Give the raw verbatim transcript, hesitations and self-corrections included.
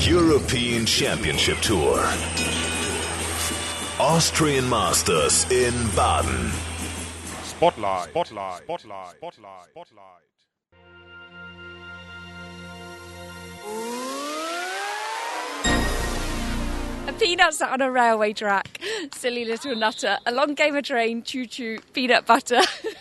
European Championship Tour. Austrian Masters in Baden. Spotlight, Spotlight, Spotlight, Spotlight, Spotlight. A peanut sat on a railway track. Silly little nutter. A long game of train. Choo choo. Peanut butter.